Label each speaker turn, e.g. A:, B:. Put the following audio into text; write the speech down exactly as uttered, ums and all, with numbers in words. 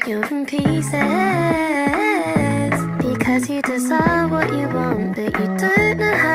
A: you're in pieces. Because you desire what you want, but you don't know how